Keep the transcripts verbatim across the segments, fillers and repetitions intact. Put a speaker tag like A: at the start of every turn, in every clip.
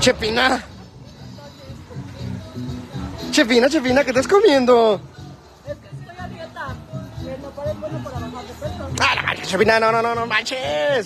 A: Chepina. Chepina, Chepina, ¿qué estás comiendo?
B: Es que estoy a dieta. Y el nopal es bueno para bajar de peso.
A: Ah, no manches, Chepina, no, no, no, no manches.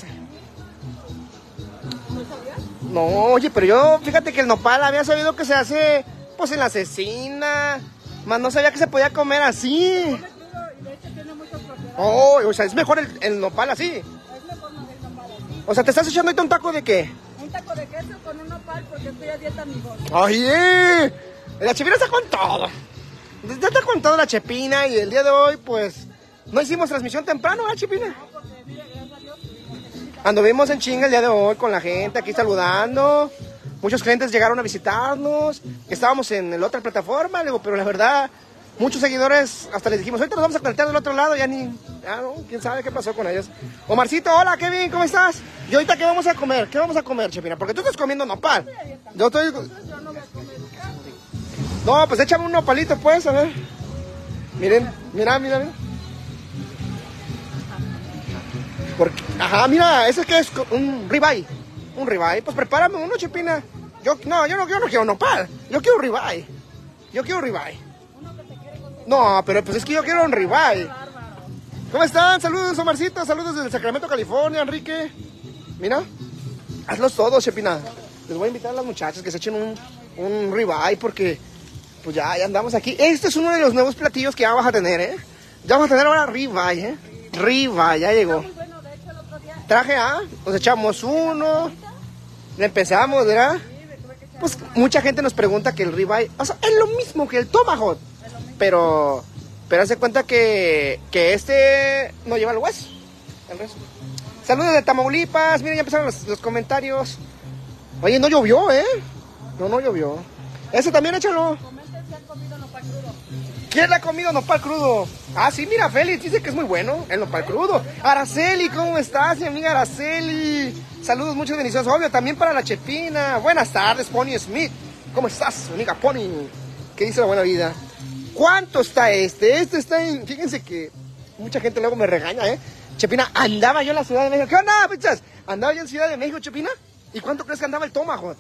B: ¿No sabías?
A: No, oye, pero yo, fíjate que el nopal había sabido que se hace, pues, en la cecina. Más no sabía que se podía comer así.
B: Come crudo y de hecho tiene muchas propiedades.
A: Oh, o sea, es mejor el, el nopal así.
B: Es mejor no el nopal así.
A: O sea, ¿te estás echando ahorita un taco de qué?
B: Un taco de queso con un nopal porque estoy a dieta, amigos.
A: Oye, la Chepina está con todo. Ya está con todo la Chepina y el día de hoy, pues, no hicimos transmisión temprano, ¿ah, Chepina?
B: No, porque mire, gracias a Dios,
A: Anduvimos en chinga el día de hoy con la gente aquí saludando. Muchos clientes llegaron a visitarnos. Estábamos en la otra plataforma, digo, pero la verdad, muchos seguidores, hasta les dijimos, ahorita nos vamos a conectar del otro lado, ya ni, ya no, quién sabe qué pasó con ellos. Omarcito, hola, Kevin, ¿cómo estás? ¿Y ahorita qué vamos a comer? ¿Qué vamos a comer, Chepina? Porque tú estás comiendo nopal. Yo estoy...
B: entonces yo no voy a comer carne.
A: No, pues échame un nopalito, pues, a ver. Miren, mira, mira, mira. Porque, ajá, mira, ese que es un ribeye. Un ribeye. Pues prepárame uno, Chepina. Yo, no, yo no, yo no quiero nopal. Yo quiero un ribeye. Yo quiero un ribeye. No, pero pues es que yo quiero un ribeye. ¿Cómo están? Saludos, Omarcito. Saludos desde Sacramento, California, Enrique. Mira. Hazlos todos, Chepina. Les voy a invitar a las muchachas que se echen un, un ribeye porque pues ya, ya andamos aquí. Este es uno de los nuevos platillos que ya vas a tener, ¿eh? Ya vamos a tener ahora ribeye, ¿eh? Ribeye, ya llegó.
B: Muy bueno, de hecho el otro día.
A: Traje A, nos echamos uno, le empezamos, ¿verdad? Pues mucha gente nos pregunta que el ribeye, o sea, es lo mismo que el tomahawk, pero, pero hace cuenta que, que este no lleva el hueso, el resto. Saludos de Tamaulipas, miren, ya empezaron los, los comentarios. Oye, no llovió, ¿eh? No, no llovió. Ese también échalo.
B: Comenten si han comido nopal crudo.
A: ¿Quién le ha comido nopal crudo? Ah, sí, mira, Félix dice que es muy bueno el nopal crudo. Araceli, ¿cómo estás, mi amiga Araceli? Saludos, muchas bendiciones. Obvio, también para la Chepina. Buenas tardes, Pony Smith. ¿Cómo estás, amiga Pony? ¿Qué dice la buena vida? ¿Cuánto está este? Este está en... Fíjense que mucha gente luego me regaña, ¿eh? Chepina, andaba yo en la Ciudad de México. ¿Qué onda, pichas? Andaba yo en Ciudad de México, Chepina. ¿Y cuánto crees que andaba el tomahawk?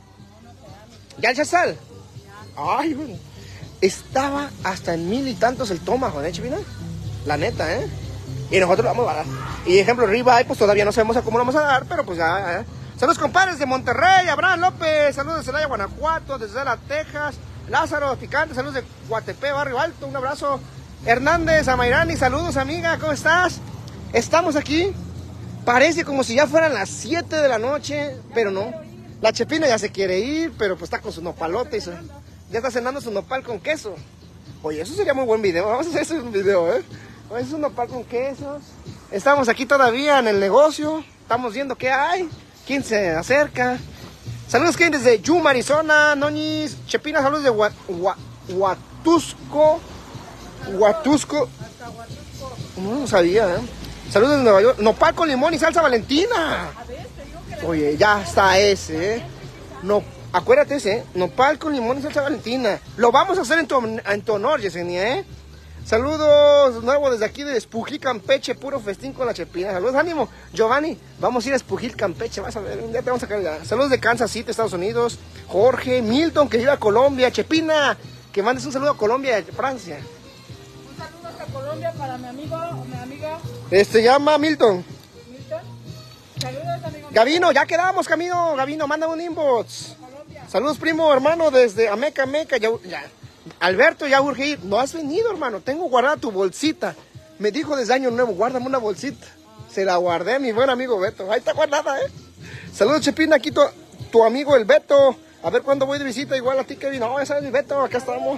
A: ¿Ya el chazal? Ay, bueno. Estaba hasta en mil y tantos el tomahawk, ¿eh, Chepina? La neta, ¿eh? Y nosotros lo vamos a dar. Y ejemplo, ribeye, pues todavía no sabemos a cómo lo vamos a dar, pero pues ya, ¿eh? Saludos, compadres de Monterrey, Abraham López. Saludos de Celaya, Guanajuato, desde Celaya, Texas. Lázaro, Picante, saludos de Guatepé, Barrio Alto. Un abrazo. Hernández, Amairani, saludos, amiga, ¿cómo estás? Estamos aquí. Parece como si ya fueran las siete de la noche, pero no. La Chepina ya se quiere ir, pero pues está con su nopalote y su... ya está cenando su nopal con queso. Oye, eso sería muy buen video. Vamos a hacer ese video, ¿eh? Es un nopal con quesos. Estamos aquí todavía en el negocio. Estamos viendo qué hay. ¿Quién se acerca? Saludos, que desde Yuma, Arizona. Noñis, Chepina, saludos de Gua, Gua, Huatusco. Huatusco. No, no sabía, ¿eh? Saludos de Nueva York. Nopal con limón y salsa Valentina. Oye, ya está ese, ¿eh? No, acuérdate ese, ¿eh? Nopal con limón y salsa Valentina. Lo vamos a hacer en tu, en tu honor, Yesenia, ¿eh? Saludos nuevos desde aquí de Espujil, Campeche, puro festín con la Chepina. Saludos, ánimo, Giovanni. Vamos a ir a Espujil, Campeche, vas a ver, un día te vamos a sacar ya. Saludos de Kansas City, Estados Unidos. Jorge, Milton, que vive a Colombia. Chepina, que mandes un saludo a Colombia, Francia.
B: Un saludo hasta Colombia para mi amigo o mi amiga
A: Este llama Milton.
B: Milton. Saludos, amigo.
A: Gavino, ya quedamos, Camino. Gavino, manda un inbox. Saludos, primo, hermano, desde Ameca, Ameca. Ya, ya. Alberto, ya urge ir. No has venido, hermano. Tengo guardada tu bolsita. Me dijo desde Año Nuevo, guárdame una bolsita. Se la guardé a mi buen amigo Beto. Ahí está guardada, ¿eh? Saludos, Chepina. Aquí tu, tu amigo el Beto. A ver cuándo voy de visita. Igual a ti, Kevin. No, ya sabes, mi Beto. Acá estamos.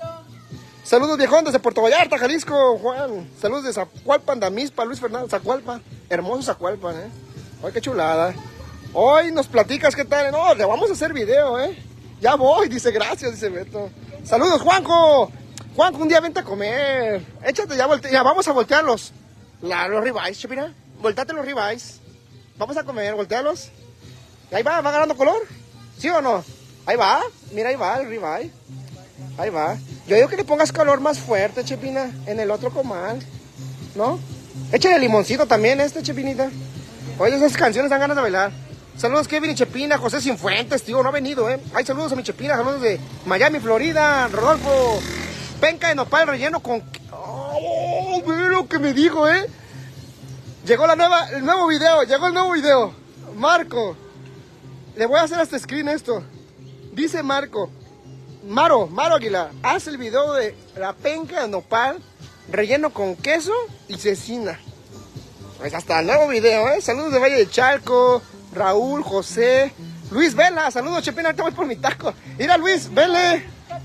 A: Saludos, viejón, desde Puerto Vallarta, Jalisco, Juan. Saludos de Zacualpan, Damispa, Luis Fernando, Zacualpan. Hermoso Zacualpan, ¿eh? Ay, qué chulada. Hoy nos platicas qué tal. No, le vamos a hacer video, ¿eh? Ya voy, dice, gracias, dice Beto. Saludos, Juanjo. Juanjo, un día vente a comer. Échate, ya, volte ya vamos a voltear los, la, los ribeyes, Chepina. Volteate los ribeyes. Vamos a comer, voltealos. Y ahí va, va ganando color. ¿Sí o no? Ahí va, mira, ahí va el ribeye. Ahí va. Yo digo que le pongas color más fuerte, Chepina, en el otro comal, ¿no? Échale limoncito también este, Chepinita. Oye, esas canciones dan ganas de bailar. Saludos Kevin y Chepina, José Cienfuentes, tío, no ha venido, ¿eh? Hay saludos a mi Chepina, saludos de Miami, Florida, Rodolfo. Penca de nopal relleno con... ¡Oh, mira lo que me dijo, eh! Llegó la nueva, el nuevo video, llegó el nuevo video. Marco, le voy a hacer hasta screen esto. Dice Marco, Maro, Maro Aguilar, haz el video de la penca de nopal relleno con queso y cecina. Pues hasta el nuevo video, ¿eh? Saludos de Valle de Chalco, Raúl, José, Luis Vela, saludos Chepina, ahorita voy por mi taco. Mira Luis, vele.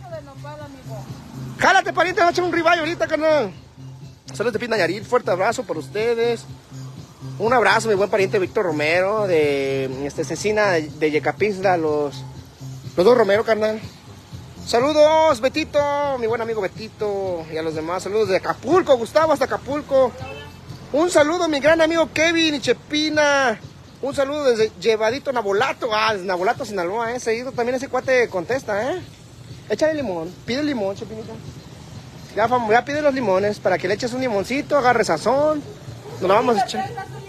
A: Jálate pariente, vamos a echar un ribeye ahorita, carnal. Saludos de Pina Nayarit, fuerte abrazo por ustedes. Un abrazo, mi buen pariente Víctor Romero, de este, Cecina, de, de Yecapixtla, los, los dos Romero, carnal. Saludos, Betito, mi buen amigo Betito, y a los demás. Saludos de Acapulco, Gustavo, hasta Acapulco. Un saludo a mi gran amigo Kevin y Chepina. Un saludo desde Llevadito Nabolato. Ah, desde Nabolato, Sinaloa, eh. Seguido también ese cuate contesta, eh. Échale limón, pide limón, Chepinita. Ya, ya pide los limones para que le eches un limoncito, agarre sazón. Nos lo vamos a echar.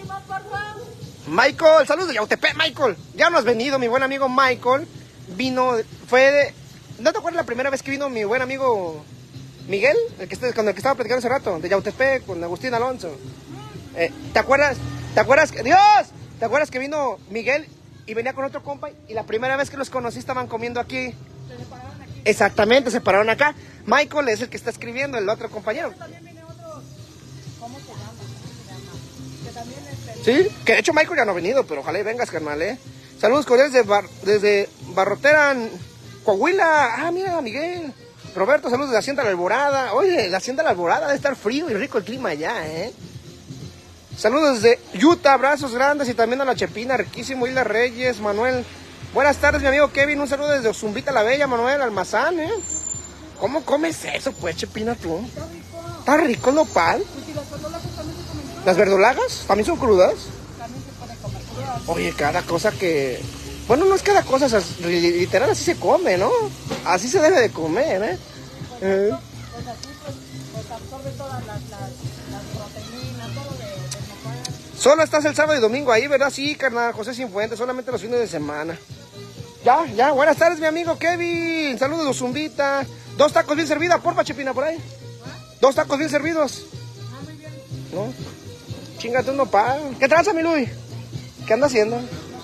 A: Michael, saludos de Yautepec, Michael. Ya no has venido, mi buen amigo Michael. Vino, fue de... ¿No te acuerdas la primera vez que vino mi buen amigo Miguel? El que, con el que estaba platicando hace rato, de Yautepec, con Agustín Alonso. Eh, ¿Te acuerdas? ¿Te acuerdas? Que, ¡Dios! ¿Te acuerdas que vino Miguel y venía con otro compa? Y la primera vez que los conocí estaban comiendo aquí. Se separaron aquí. Exactamente, se pararon acá. Michael es el que está escribiendo, el otro compañero.
B: También viene otro. ¿Cómo se llama? Que también es
A: el... Sí, que de hecho Michael ya no ha venido, pero ojalá y vengas, carnal, ¿eh? Saludos cordiales desde, Bar... desde Barrotera, Coahuila. Ah, mira, Miguel. Roberto, saludos de la Hacienda La Alborada. Oye, la Hacienda La Alborada debe estar frío y rico el clima allá, ¿eh? Saludos desde Utah, abrazos grandes y también a la Chepina, riquísimo. Isla Reyes, Manuel. Buenas tardes, mi amigo Kevin. Un saludo desde Ozumbita la Bella, Manuel Almazán, ¿eh? ¿Cómo comes eso, pues, Chepina, tú?
B: Está rico.
A: ¿Está rico el nopal?
B: Pues si las verdolagas también se comen crudas.
A: ¿Las verdolagas también son crudas?
B: También se puede comer crudas.
A: Oye, cada cosa que... Bueno, no es cada cosa, o sea, literal así se come, ¿no? Así se debe de comer, ¿eh?
B: Pues,
A: eh.
B: pues así pues, pues absorbe todas las, las, las proteínas, todo de, de nopal.
A: Solo estás el sábado y domingo ahí, ¿verdad? Sí, carnal, José Cienfuentes, solamente los fines de semana. Ya, ya, buenas tardes, mi amigo Kevin. Saludos de Zumbita. Dos tacos bien servidos, porfa, Chepina, por ahí. ¿Ah? Dos tacos bien servidos.
B: Ah, muy bien.
A: ¿No? Chingate un nopal. ¿Qué tranza, mi Luis? ¿Qué anda haciendo?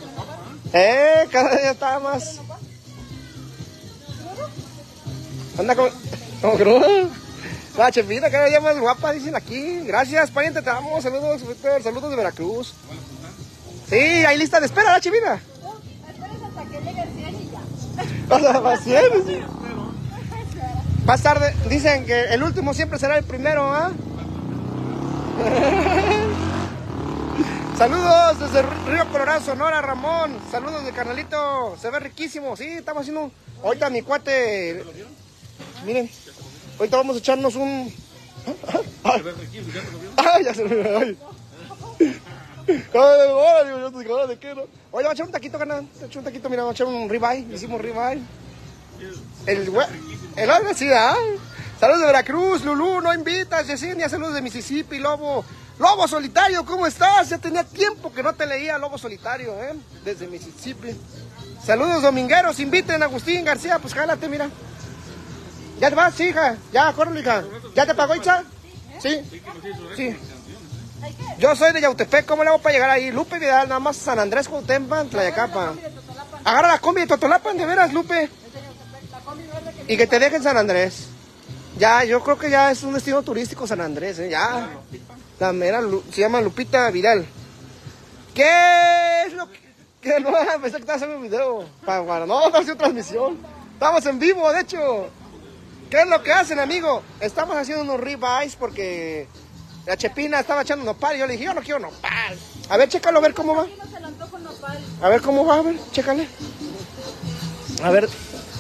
A: Eh, cada día está más. Anda como, como crudo. La Chepina cada día más guapa, dicen aquí. Gracias, pariente, te amo. Saludos, Víctor. Saludos de Veracruz. Sí, hay lista de espera, la Chepina.
B: Esperes hasta que llegue el cien y ya.
A: O sea, más cien, sí. Más tarde, dicen que el último siempre será el primero, ¿ah? Saludos desde Río Colorado, Sonora, Ramón. Saludos de carnalito. Se ve riquísimo. Sí, estamos haciendo... Ahorita mi cuate... Miren. Ahorita vamos a echarnos un... ¡Ay! ¡Ay, ya se me... ¡Ay! ¿De qué, no? Oye, vamos a echar un taquito, carnal. Vamos a echar un taquito, mira, vamos a echar un ribeye. Hicimos ribeye. El... El hombre sí, ¿ah? Saludos de Veracruz, Lulú, no invitas, Yesenia. Saludos de Mississippi, Lobo. Lobo Solitario, ¿cómo estás? Ya tenía tiempo que no te leía, Lobo Solitario, ¿eh? Desde Mississippi. Saludos domingueros, inviten a Agustín García, pues jálate, mira. ¿Ya te vas? Sí, hija. Ya, córrele, hija. ¿Ya te pagó, Itza? Sí. Sí. Yo soy de Yautepec, ¿cómo le hago para llegar ahí? Lupe Vidal, nada más San Andrés, Cuauhtémoc, Tlayacapa. Agarra la combi de Totolapan, de veras, Lupe. Y que te dejen San Andrés. Ya, yo creo que ya es un destino turístico San Andrés, ¿eh? Ya. La mera, se llama Lupita Vidal. ¿Qué es lo que...? Que no, pensé que estaba haciendo un video. Para, para, no, estamos haciendo transmisión. Estamos en vivo, de hecho. ¿Qué es lo que hacen, amigo? Estamos haciendo unos ribeyes porque la Chepina estaba echando nopal. Y yo le dije, yo no quiero nopal. A ver, chécalo, a ver cómo va. A ver cómo va, a ver, chécale. A ver.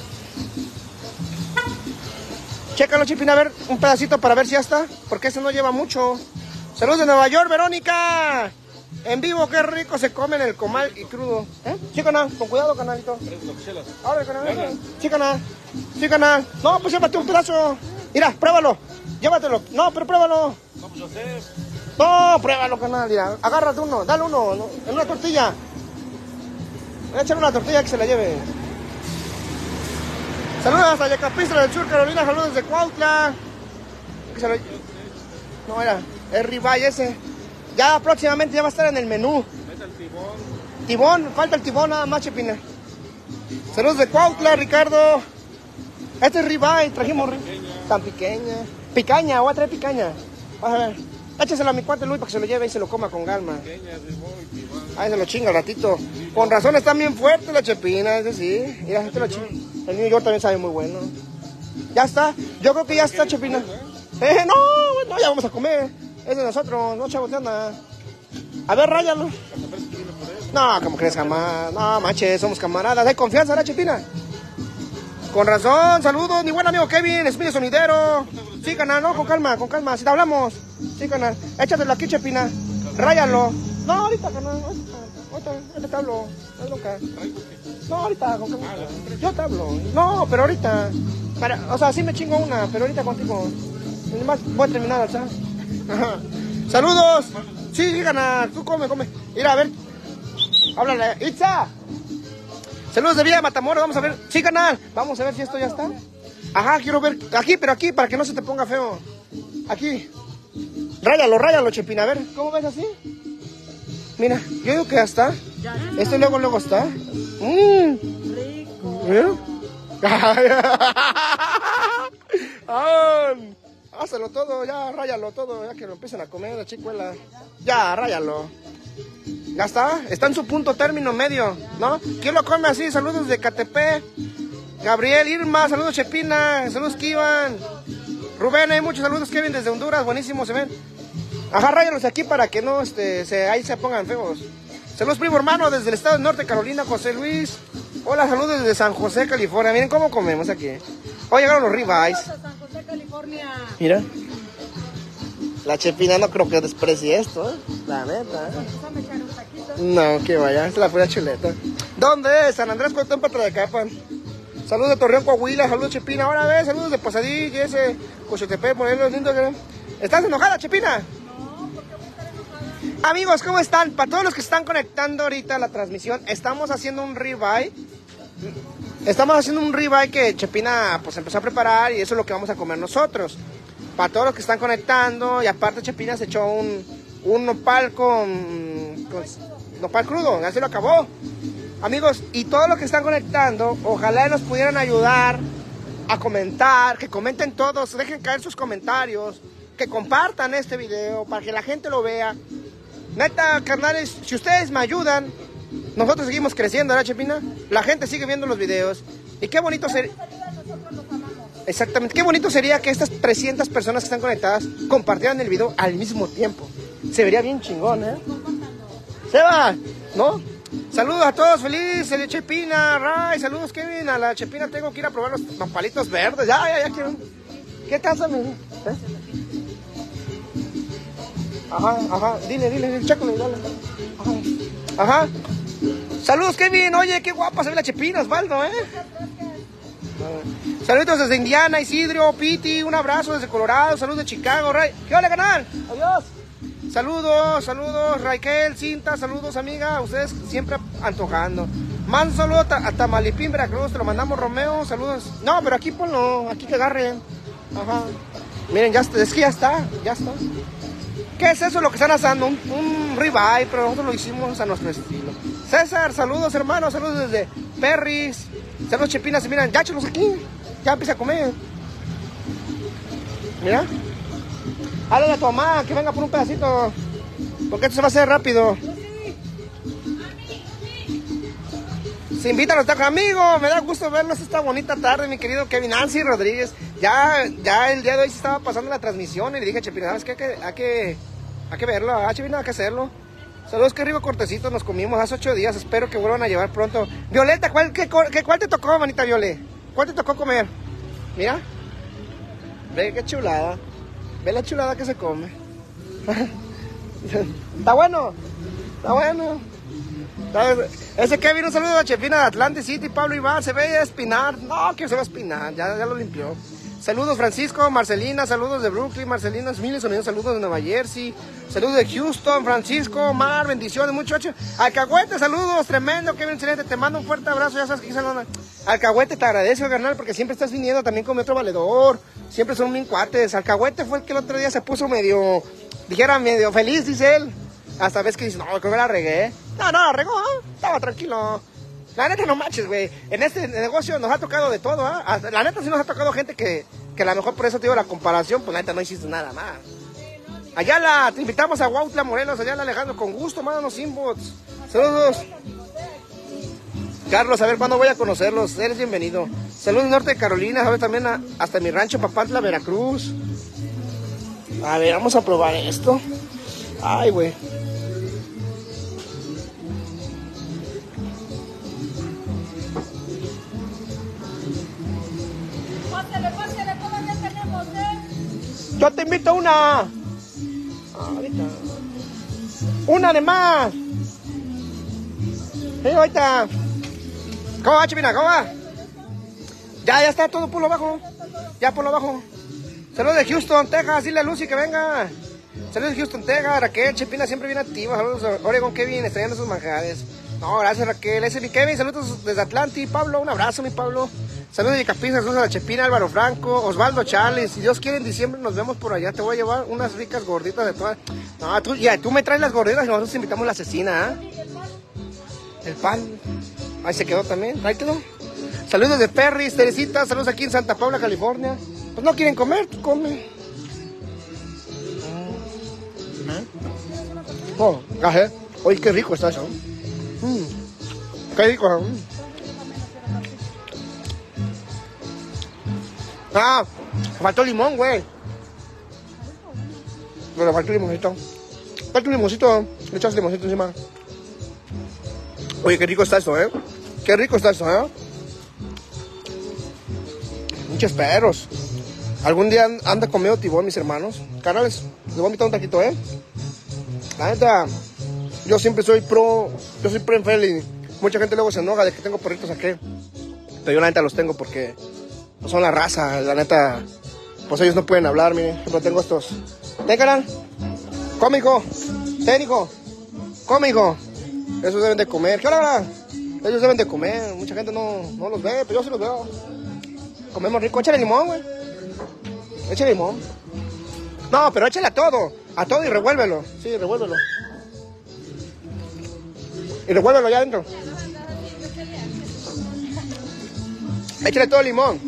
A: Chécalo, Chepina, a ver, un pedacito para ver si ya está. Porque ese no lleva mucho. Saludos de Nueva York, Verónica. En vivo, qué rico se come en el comal y crudo. ¿Eh? Sí, canal, con cuidado, canalito. Ahora, canal. Sí, canal. Sí, canal. No, pues llévate un pedazo. Mira, pruébalo. Llévatelo. No, pero pruébalo.
C: No, pues yo sé.
A: No, pruébalo, canal. Mira, agárrate uno, dale uno, ¿no? En una tortilla. Voy a echarle una tortilla que se la lleve. Saludos hasta Yacapistra del Sur, Carolina. Saludos desde Cuautla. Que se lo... No, era el ribeye ese. Ya próximamente ya va a estar en el menú.
C: El tibón.
A: Tibón, falta el tibón nada más, Chepina. Saludos de Cuautla, Ricardo. Este es ribeye, trajimos
C: Pequeña.
A: tan pequeña. Picaña, voy a traer picaña. Vas a ver. Échaselo a mi cuate Luis para que se lo lleve y se lo coma con calma.
C: Pequeña, tibón y tibón.
A: Ahí se lo chinga al ratito. Con razón están bien fuertes la Chepina, ese sí. Mira, este lo chinga. El New York también sabe muy bueno. Ya está. Yo creo que ya está, Chepina. Eh, no, no, ya vamos a comer. Es de nosotros, no chavos de anda. A ver, ráyalo. No, como crees jamás. No, manches, somos camaradas. Hay confianza, ¿verdad, Chepina? Con razón, saludos, mi buen amigo Kevin, es mi sonidero. Sí, canal, no, con calma, con calma, si te hablamos. Sí, canal, échatelo aquí, Chepina. Ráyalo. No, ahorita, canal, ahorita, ahorita, ahorita te hablo. No hay bronca. No, ahorita, con calma. Yo te hablo. No, pero ahorita. Para, o sea, sí me chingo una, pero ahorita contigo. Además, voy a terminar, ¿sabes? Saludos. Sí, sí, canal, tú come, come. Mira, a ver. Háblale. Itza. Saludos de Villa de Matamoros, vamos a ver. Sí, canal, vamos a ver si esto ya está. Ajá, quiero ver. Aquí, pero aquí, para que no se te ponga feo. Aquí. Ráyalo, ráyalo, Chepina. A ver, ¿cómo ves así? Mira, yo digo que ya está. Esto luego, luego está. Mmm.
B: Rico.
A: ¿Mira? Ah, hazlo todo, ya, ráyalo todo, ya que lo empiecen a comer la chicuela. Ya, ráyalo. Ya está, está en su punto término medio, ¿no? ¿Quién lo come así? Saludos de Catepec. Gabriel, Irma, saludos Chepina, saludos Kivan. Rubén, hay muchos saludos, Kevin, desde Honduras, buenísimo, se ven. Ajá, ráyalos aquí para que no, este, se, ahí se pongan feos. Saludos, primo hermano, desde el estado de Norte Carolina, José Luis. Hola, saludos desde San José, California. Miren cómo comemos aquí. Hoy llegaron los ribeyes.
B: San José, California.
A: Mira. La Chepina no creo que desprecie esto, ¿eh? La neta, ¿eh?
B: Vamos a echar un taquito.
A: No, que vaya, es la pura chuleta. ¿Dónde es? San Andrés, Cuauhtémoc, Patra de Capan. Saludos de Torreón, Coahuila, saludos Chepina. Ahora ves, saludos de Posadilla, ese Cochotepec, Morelos, lindo. ¿Estás enojada, Chepina?
B: No, porque voy a estar enojada.
A: Amigos, ¿cómo están? Para todos los que están conectando ahorita a la transmisión, estamos haciendo un ribeye. Estamos haciendo un ribeye que Chepina pues empezó a preparar y eso es lo que vamos a comer nosotros. Para todos los que están conectando, y aparte Chepina se echó un, un nopal con, con nopal crudo, ya se lo acabó. Amigos, y todos los que están conectando, ojalá nos pudieran ayudar a comentar, que comenten todos, dejen caer sus comentarios, que compartan este video para que la gente lo vea. Neta, carnales, si ustedes me ayudan, nosotros seguimos creciendo, ¿verdad, Chepina? La gente sigue viendo los videos. Y qué bonito sería... Exactamente, qué bonito sería que estas trescientas personas que están conectadas compartieran el video al mismo tiempo. Se vería bien chingón, ¿eh? Seba, ¿no? Saludos a todos, feliz, el Chepina, Ray, saludos Kevin, a la Chepina tengo que ir a probar los nopalitos verdes, ya, ya, ya quiero. ¿Qué tal, amigo? ¿Eh? Ajá, ajá, dile, dile, dile, chécale, dale. Ajá, ajá. Saludos Kevin, oye, qué guapa se ve la Chepina, Osvaldo, ¿eh? Saludos desde Indiana, Isidro, Piti, un abrazo desde Colorado, saludos de Chicago, Ray. ¿Qué hola, canal? Adiós. Saludos, saludos, Raquel, Cinta, saludos, amiga. Ustedes siempre antojando. Mando un saludo a Tamalipín, Veracruz, te lo mandamos, Romeo, saludos. No, pero aquí ponlo, aquí que agarren. Ajá. Miren, ya está, es que ya está, ya está. ¿Qué es eso lo que están asando? Un, un ribeye, pero nosotros lo hicimos a nuestro estilo. César, saludos, hermanos, saludos desde Perris. Saludos, Chepinas, miren, ya échalos aquí. Ya empieza a comer. Mira. Háblale a tu mamá que venga por un pedacito. Porque esto se va a hacer rápido. Se invitan a los tacos, amigo. Me da gusto verlos esta bonita tarde, mi querido Kevin Nancy Rodríguez. Ya, ya el día de hoy se estaba pasando la transmisión y le dije a Chepina, ¿sabes qué? Hay que, hay que, hay que verlo. Ah, Chepina, hay que hacerlo. Saludos, qué rico cortecito nos comimos hace ocho días. Espero que vuelvan a llevar pronto. Violeta, ¿cuál, qué, qué, ¿cuál te tocó, manita Viole? ¿Cuál te tocó comer? Mira. Ve qué chulada. Ve la chulada que se come. Está bueno. Está bueno. Ese Kevin, un saludo a Chepina de Atlantic City, Pablo Iván, se ve a espinar. No, que se va a espinar, ya, ya lo limpió. Saludos Francisco, Marcelina, saludos de Brooklyn, Marcelina, miles de saludos de Nueva Jersey, saludos de Houston, Francisco, Mar, bendiciones, muchachos. Alcahuete, saludos, tremendo, Kevin, excelente, te mando un fuerte abrazo, ya sabes que saludan. Alcahuete, te agradezco, carnal, porque siempre estás viniendo también con mi otro valedor, siempre son bien cuates. Alcahuete fue el que el otro día se puso medio, dijera medio feliz, dice él. Hasta ves que dice, no, creo que la regué. No, no, la regó, ¿eh? Estaba tranquilo. La neta no manches, güey. En este negocio nos ha tocado de todo, ¿ah? ¿eh? La neta sí nos ha tocado gente que, que a lo mejor por eso te digo la comparación, pues la neta no hiciste nada más. Ayala, te invitamos a Huautla, Morelos, Ayala, Alejandro, con gusto, mándanos inbox. Saludos. Carlos, a ver cuándo voy a conocerlos, eres bienvenido. Saludos Norte de Carolina, a ver también a, hasta mi rancho Papantla, Veracruz. A ver, vamos a probar esto. Ay, güey.
B: Pásale, pásale, todavía tenemos, ¿eh?
A: Yo te invito a una. Ahorita. Una de más. Sí, ahorita. ¿Cómo va, Chipina? ¿Cómo va? Ya, ya está todo por lo abajo. Ya por lo abajo. Saludos de Houston, Texas. Dile a Lucy que venga. Saludos de Houston, Texas. Raquel, Chipina siempre viene activa. Saludos a Oregon, Kevin, extrañando sus manjares. No, gracias Raquel. Ese es mi Kevin. Saludos desde Atlanti. Pablo, un abrazo, mi Pablo. Saludos de Capiz, saludos a la Chepina, Álvaro Franco, Osvaldo Charles. Si Dios quiere, en diciembre nos vemos por allá. Te voy a llevar unas ricas gorditas de todas. No, tú, ya, tú me traes las gorditas y nosotros invitamos a la asesina, ¿eh? El pan. Ahí se quedó también. Ahí quedó. Saludos de Perris, Teresita. Saludos aquí en Santa Paula, California. Pues no quieren comer, tú come. Oh, café. Oye, qué rico está eso. Mm, qué rico. Mm. Ah, faltó limón, güey. Pero faltó limoncito. Faltó limoncito. Le echas limoncito encima. Oye, qué rico está esto, ¿eh? Qué rico está esto, ¿eh? Muchos perros. Algún día anda conmigo tibón, mis hermanos. Carnales, les voy a invitar un taquito, ¿eh? La neta, yo siempre soy pro, yo soy pro friendly. Mucha gente luego se enoja de que tengo perritos aquí. Pero yo la neta los tengo porque no son la raza, la neta. Pues ellos no pueden hablar, miren. Siempre tengo estos. Ten, canal. Come, hijo. Ten, hijo. Come, hijo. Esos deben de comer. ¿Qué hora? Ellos deben de comer. Mucha gente no, no los ve, pero yo sí los veo. Comemos rico. Échale limón, güey. Échale limón. No, pero échale a todo. A todo y revuélvelo. Sí, revuélvelo. Y revuélvelo allá adentro. Échale todo el limón.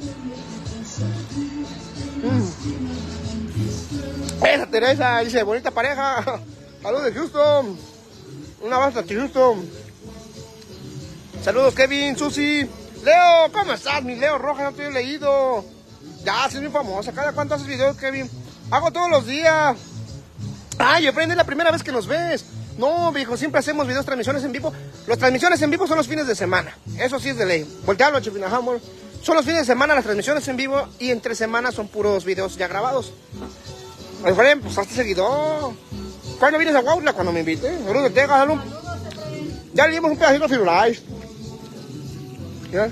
A: Mm. Esa Teresa dice, bonita pareja. Saludos de Houston. Un abrazo a Houston. Saludos Kevin, Susi. Leo, ¿cómo estás? Mi Leo Roja, no te he leído. Ya, sí es muy famosa. ¿Cada cuánto haces videos, Kevin? Hago todos los días. Ay, Efraín, es la primera vez que nos ves. No, viejo, siempre hacemos videos, transmisiones en vivo. Las transmisiones en vivo son los fines de semana. Eso sí es de ley. Voltealo, Chipina, amor. Son los fines de semana las transmisiones en vivo y entre semanas son puros videos ya grabados. Efraín, pues hazte seguidor. ¿Cuándo vienes a Huautla? Cuando me invite. Saludos de Texas, saludos. Ya le dimos un pedacito a Firulais. ¿Ya?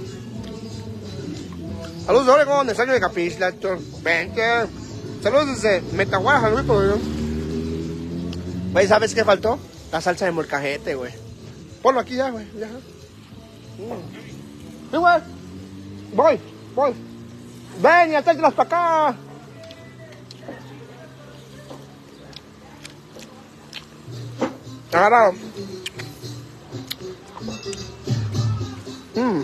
A: Saludos de Oregon, de Sayo de Capizla, vente. Saludos desde Metahuara, saludos. Güey, ¿sabes qué faltó? La salsa de molcajete, güey. Ponlo aquí ya, güey. Ya. Sí, güey. Voy, voy. Ven y atrételas para acá. Agarrado. Mm.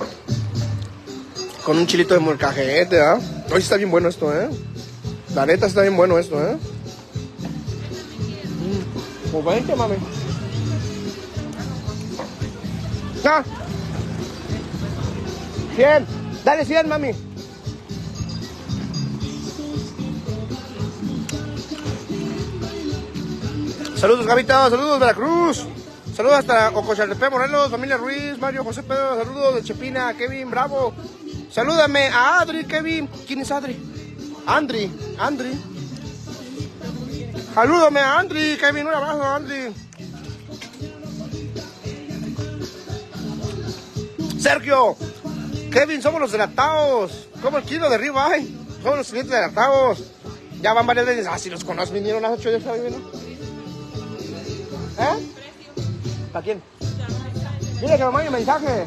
A: Con un chilito de molcajete, ¿ah? ¿eh? Hoy está bien bueno esto, ¿eh? La neta está bien bueno esto, ¿eh? Mm. Pues vente, mami. ¡Ah! cien. Dale cien, mami. Saludos, Gavita. Saludos, Veracruz. Saludos hasta Ocochaltepec, Morelos, familia Ruiz, Mario, José Pedro. Saludos de Chepina, Kevin, bravo. Salúdame a Adri, Kevin. ¿Quién es Adri? Andri, Andri. Salúdame a Andri, Kevin. Un abrazo, Andri. Sergio, Kevin, somos los delatados. como el kilo de ribeye. Son los clientes de Artagos. Ya van varias veces. Ah, si los conozco, vinieron hace ocho días, ¿está viviendo? ¿Eh? ¿Para quién? Mira que me mande un mensaje.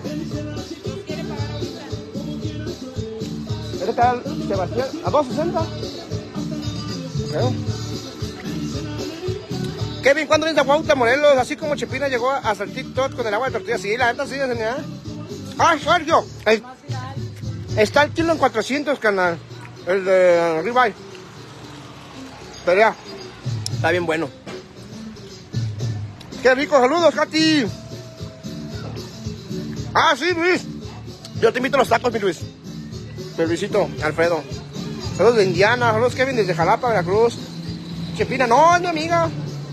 A: ¿Qué tal, Sebastián? ¿A dos sesenta? Creo. Kevin, ¿cuándo vienes a Huautla, Morelos? Así como Chepina llegó hasta el TikTok con el agua de tortilla. Sí, la neta sí, ¿eh? Ah, Sergio. El, está el kilo en cuatrocientos, canal. El de ribeye. Pero ya, está bien bueno. Qué rico, saludos, Katy. Ah, sí, Luis. Yo te invito a los tacos, mi Luis. Mi Luisito, Alfredo. Saludos de Indiana, saludos Kevin desde Jalapa, Veracruz. Chepina, no, es mi amiga.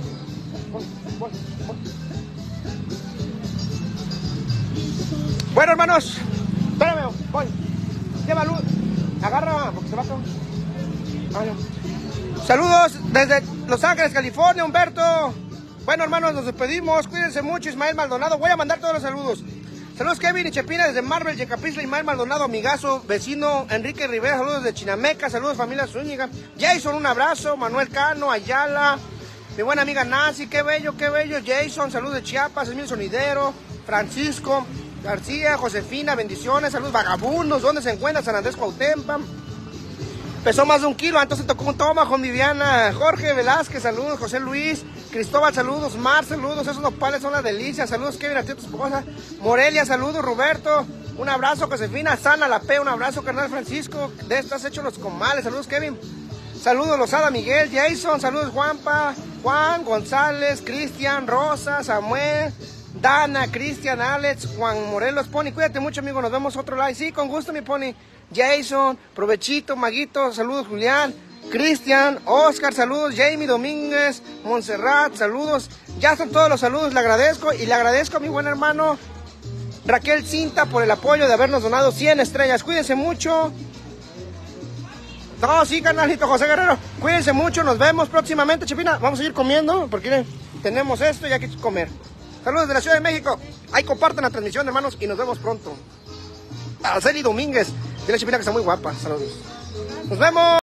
A: Bueno, hermanos, espérame, voy. Lleva luz. Agarra, porque se va a... Ah, no. Saludos desde Los Ángeles, California, Humberto. Bueno, hermanos, nos despedimos. Cuídense mucho, Ismael Maldonado. Voy a mandar todos los saludos. Saludos Kevin y Chepina desde Marvel, Yecapixtla, Ismael Maldonado, amigazo, vecino Enrique Rivera, saludos de Chinameca, saludos familia Zúñiga, Jason, un abrazo, Manuel Cano, Ayala, mi buena amiga Nancy, qué bello, qué bello, Jason, saludos de Chiapas, Emilio Sonidero, Francisco García, Josefina, bendiciones, saludos vagabundos, ¿dónde se encuentra? San Andrés Cuauhtémoc, pesó más de un kilo, entonces tocó un toma con Viviana, Jorge Velázquez, saludos, José Luis, Cristóbal, saludos, Mar, saludos, esos nopales son las delicias, saludos Kevin, a ti, tu esposa, Morelia, saludos, Roberto, un abrazo, Josefina, Sana, La P, un abrazo, carnal Francisco, de esto has hecho los comales, saludos Kevin, saludos Lozada, Miguel, Jason, saludos Juanpa, Juan, González, Cristian, Rosa, Samuel, Dana, Cristian, Alex, Juan Morelos, Pony, cuídate mucho amigo, nos vemos otro live, sí, con gusto mi Pony, Jason, Provechito, Maguito, saludos Julián, Cristian, Oscar, saludos, Jamie Domínguez, Montserrat, saludos, ya son todos los saludos, le agradezco y le agradezco a mi buen hermano Raquel Cinta por el apoyo de habernos donado cien estrellas, cuídense mucho, no, sí, canalito José Guerrero, cuídense mucho, nos vemos próximamente, Chepina, vamos a seguir comiendo porque tenemos esto y hay que comer, saludos de la Ciudad de México, ahí compartan la transmisión hermanos y nos vemos pronto, Araceli Domínguez, dile a Chepina que está muy guapa, saludos, nos vemos.